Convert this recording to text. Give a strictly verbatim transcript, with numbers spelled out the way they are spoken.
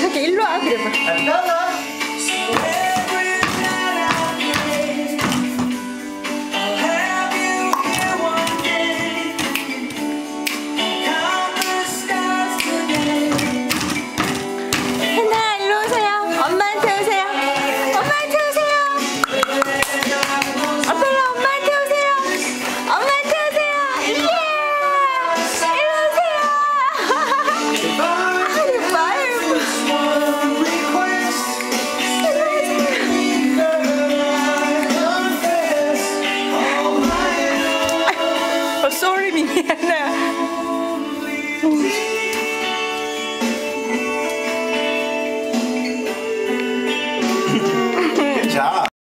자기 일로 와 그래봐. 혜나 일로 오세요. 엄마한테 오세요. 엄마한테 오세요. 아빠랑 엄마한테 오세요. 엄마한테 오세요. 예. 일로 오세요. 아 예뻐요. Oh, sorry, Miniana.